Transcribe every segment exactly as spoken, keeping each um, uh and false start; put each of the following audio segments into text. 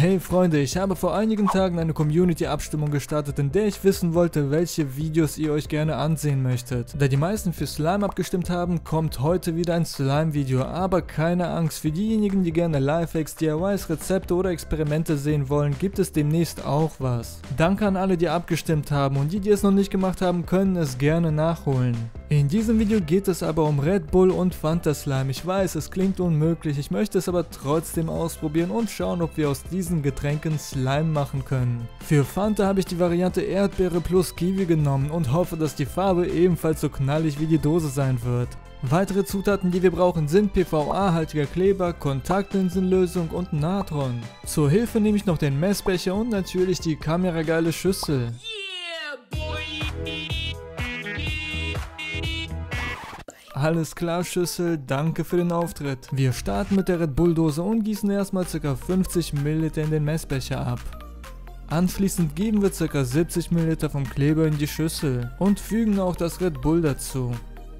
Hey Freunde, ich habe vor einigen Tagen eine Community-Abstimmung gestartet, in der ich wissen wollte, welche Videos ihr euch gerne ansehen möchtet. Da die meisten für Slime abgestimmt haben, kommt heute wieder ein Slime-Video, aber keine Angst, für diejenigen, die gerne Lifehacks, D I Ys, Rezepte oder Experimente sehen wollen, gibt es demnächst auch was. Danke an alle, die abgestimmt haben, und die, die es noch nicht gemacht haben, können es gerne nachholen. In diesem Video geht es aber um Red Bull und Fanta Slime. Ich weiß, es klingt unmöglich, ich möchte es aber trotzdem ausprobieren und schauen, ob wir aus diesen Getränken Slime machen können. Für Fanta habe ich die Variante Erdbeere plus Kiwi genommen und hoffe, dass die Farbe ebenfalls so knallig wie die Dose sein wird. Weitere Zutaten, die wir brauchen, sind P V A-haltiger Kleber, Kontaktlinsenlösung und Natron. Zur Hilfe nehme ich noch den Messbecher und natürlich die kamerageile Schüssel. Alles klar Schüssel, danke für den Auftritt. Wir starten mit der Red Bull Dose und gießen erstmal ca. fünfzig Milliliter in den Messbecher ab. Anschließend geben wir ca. siebzig Milliliter vom Kleber in die Schüssel und fügen auch das Red Bull dazu.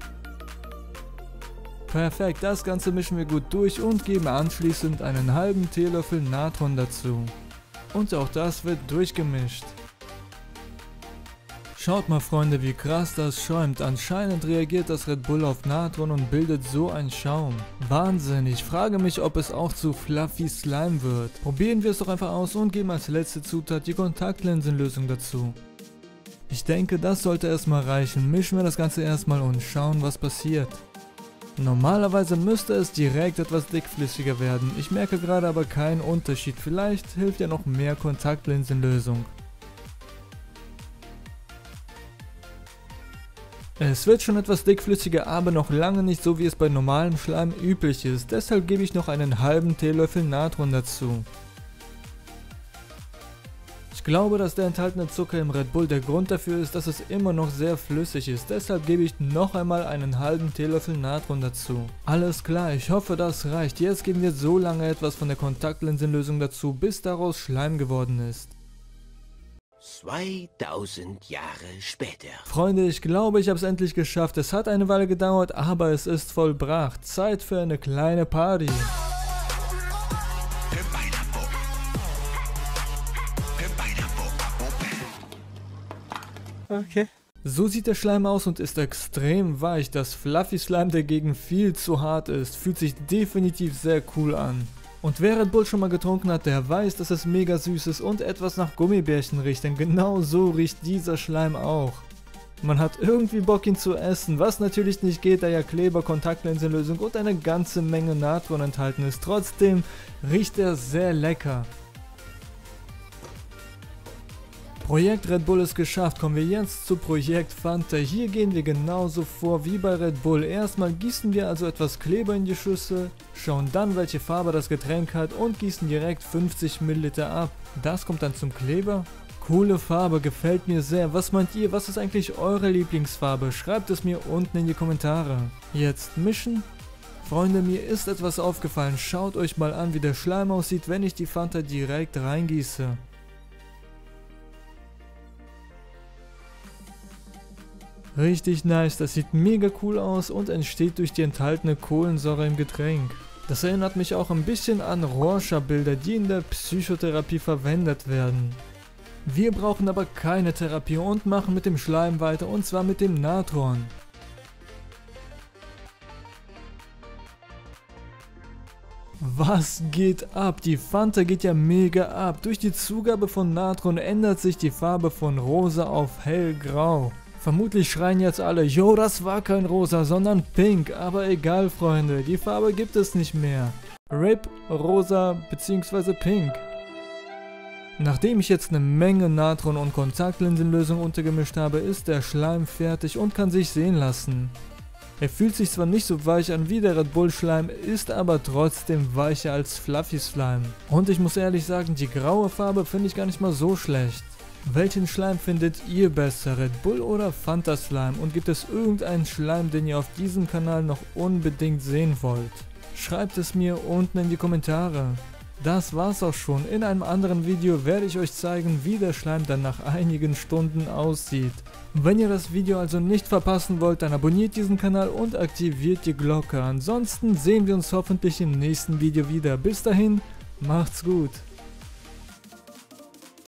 Perfekt, das Ganze mischen wir gut durch und geben anschließend einen halben Teelöffel Natron dazu. Und auch das wird durchgemischt. Schaut mal Freunde, wie krass das schäumt. Anscheinend reagiert das Red Bull auf Natron und bildet so einen Schaum. Wahnsinn, ich frage mich, ob es auch zu Fluffy Slime wird. Probieren wir es doch einfach aus und geben als letzte Zutat die Kontaktlinsenlösung dazu. Ich denke, das sollte erstmal reichen. Mischen wir das Ganze erstmal und schauen, was passiert. Normalerweise müsste es direkt etwas dickflüssiger werden. Ich merke gerade aber keinen Unterschied. Vielleicht hilft ja noch mehr Kontaktlinsenlösung. Es wird schon etwas dickflüssiger, aber noch lange nicht so, wie es bei normalem Schleim üblich ist. Deshalb gebe ich noch einen halben Teelöffel Natron dazu. Ich glaube, dass der enthaltene Zucker im Red Bull der Grund dafür ist, dass es immer noch sehr flüssig ist. Deshalb gebe ich noch einmal einen halben Teelöffel Natron dazu. Alles klar, ich hoffe, das reicht. Jetzt geben wir so lange etwas von der Kontaktlinsenlösung dazu, bis daraus Schleim geworden ist. zweitausend Jahre später. Freunde, ich glaube, ich habe es endlich geschafft. Es hat eine Weile gedauert, aber es ist vollbracht. Zeit für eine kleine Party. Okay. So sieht der Schleim aus und ist extrem weich. Das Fluffy Slime dagegen viel zu hart ist. Fühlt sich definitiv sehr cool an. Und wer Red Bull schon mal getrunken hat, der weiß, dass es mega süß ist und etwas nach Gummibärchen riecht, denn genau so riecht dieser Schleim auch. Man hat irgendwie Bock, ihn zu essen, was natürlich nicht geht, da ja Kleber, Kontaktlinsenlösung und eine ganze Menge Natron enthalten ist. Trotzdem riecht er sehr lecker. Projekt Red Bull ist geschafft, kommen wir jetzt zu Projekt Fanta. Hier gehen wir genauso vor wie bei Red Bull. Erstmal gießen wir also etwas Kleber in die Schüssel, schauen dann, welche Farbe das Getränk hat und gießen direkt fünfzig Milliliter ab. Das kommt dann zum Kleber. Coole Farbe, gefällt mir sehr. Was meint ihr, was ist eigentlich eure Lieblingsfarbe? Schreibt es mir unten in die Kommentare. Jetzt mischen. Freunde, mir ist etwas aufgefallen. Schaut euch mal an, wie der Schleim aussieht, wenn ich die Fanta direkt reingieße. Richtig nice, das sieht mega cool aus und entsteht durch die enthaltene Kohlensäure im Getränk. Das erinnert mich auch ein bisschen an Rorschach-Bilder, die in der Psychotherapie verwendet werden. Wir brauchen aber keine Therapie und machen mit dem Schleim weiter, und zwar mit dem Natron. Was geht ab? Die Fanta geht ja mega ab. Durch die Zugabe von Natron ändert sich die Farbe von rosa auf hellgrau. Vermutlich schreien jetzt alle, yo, das war kein rosa, sondern pink, aber egal Freunde, die Farbe gibt es nicht mehr. R I P rosa bzw. pink. Nachdem ich jetzt eine Menge Natron und Kontaktlinsenlösung untergemischt habe, ist der Schleim fertig und kann sich sehen lassen. Er fühlt sich zwar nicht so weich an wie der Red Bull Schleim, ist aber trotzdem weicher als Fluffy Slime. Und ich muss ehrlich sagen, die graue Farbe finde ich gar nicht mal so schlecht. Welchen Schleim findet ihr besser, Red Bull oder Fanta Slime? Und gibt es irgendeinen Schleim, den ihr auf diesem Kanal noch unbedingt sehen wollt? Schreibt es mir unten in die Kommentare. Das war's auch schon. In einem anderen Video werde ich euch zeigen, wie der Schleim dann nach einigen Stunden aussieht. Wenn ihr das Video also nicht verpassen wollt, dann abonniert diesen Kanal und aktiviert die Glocke. Ansonsten sehen wir uns hoffentlich im nächsten Video wieder. Bis dahin, macht's gut.